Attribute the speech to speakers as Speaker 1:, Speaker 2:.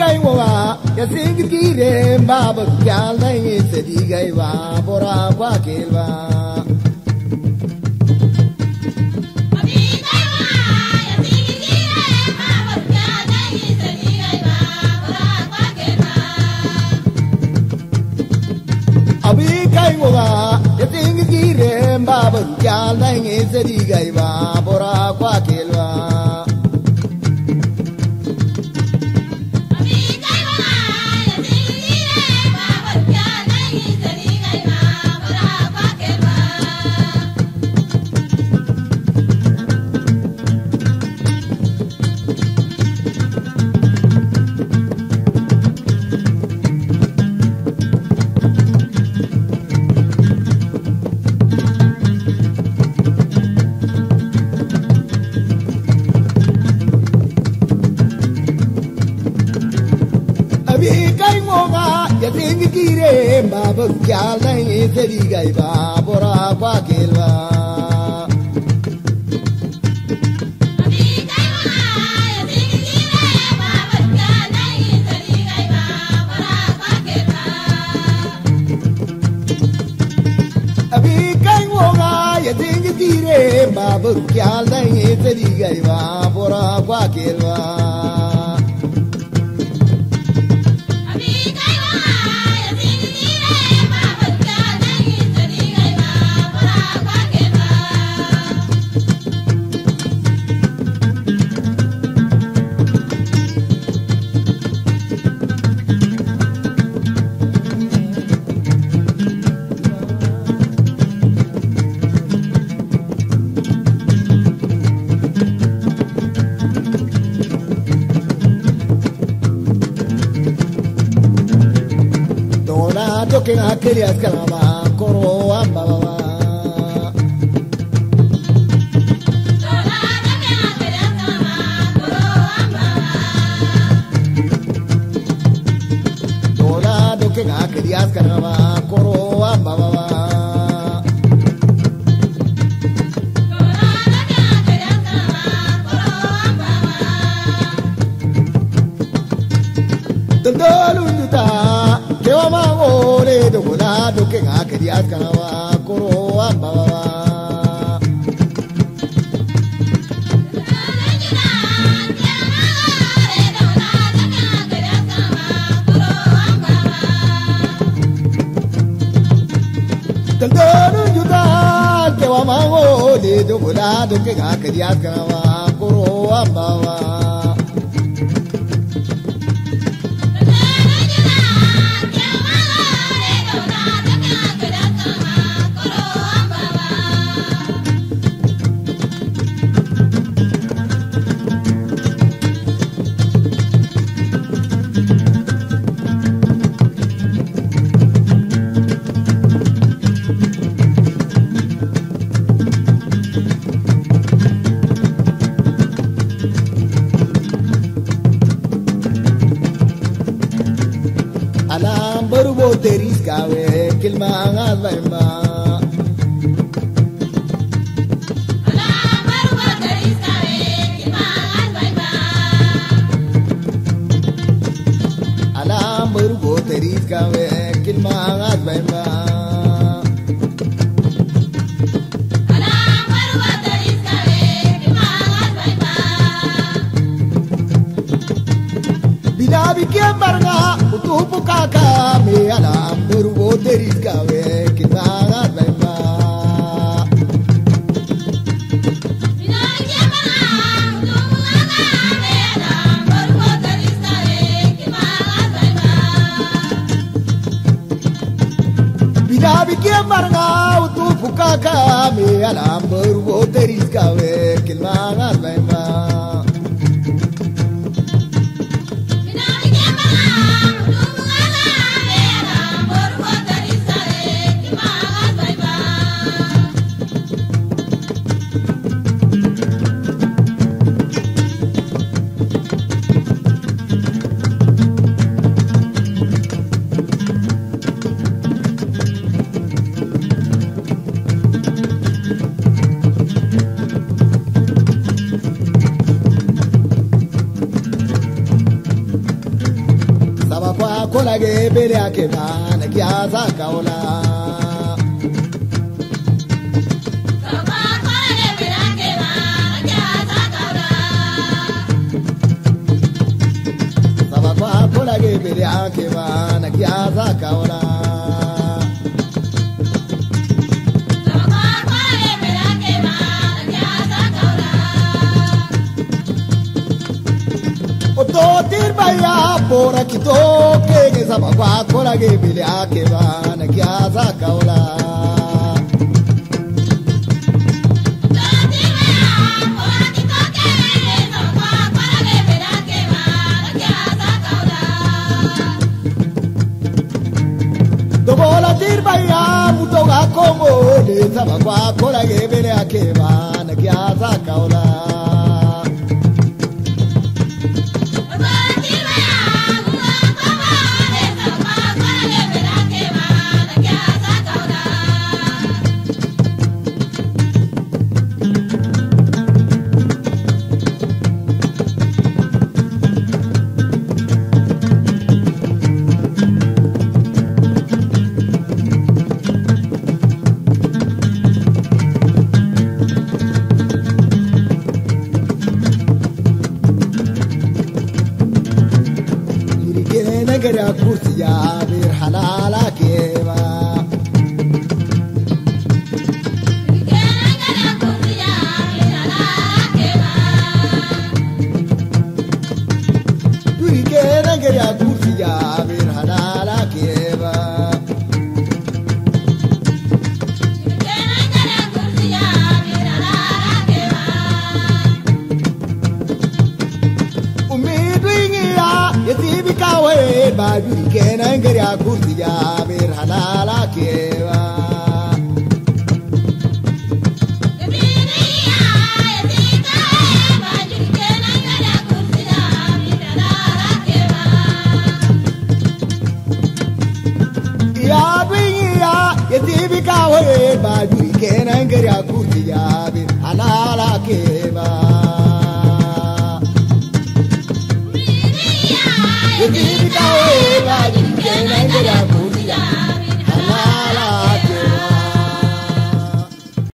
Speaker 1: kai wa ya sing kire bab kyal nahi sedi gai wa bora kwa kelwa abi kai wa ya sing kire bab kyal nahi sedi gai wa bora kwa kelwa Baba kyal nahi sedi gai ba bora kwa kelwa abi kai wo ga ya ding dire baba kyal nahi sedi gai ba bora kwa kelwa que aquellas calama coro amba Dorado que aquellas calama coro amba Dorado que aquellas calama coro amba Dorado que aquellas calama coro amba Alam berbo teris kawe kilma angat baimba Alam berbo teris kawe kilma angat baimba Bikin barga utupu kaka me alam berbo teris kawe kilma angat baimba Bikin barga utupu kaka me alam berbo teris kawe kilma angat baimba bele ake bana kiasa kaula. Sabakwa kola ke bele ake bana kiasa kaula. Tir baya pora kito ke sabakwa kola ke bele ake bana kiasa kaula. Dobola tir baya mutoga como le sabakwa kola ke bele ake bana kiasa kaula. Negara kursiya bir halala keva. Duri ke negara kursiya bir halala keva. Baju kena ngria kursiya bir halala keva. Ya biya yetibi kawe baju kena ngria kursiya bir halala keva. Yetibi kawe baju kena ngria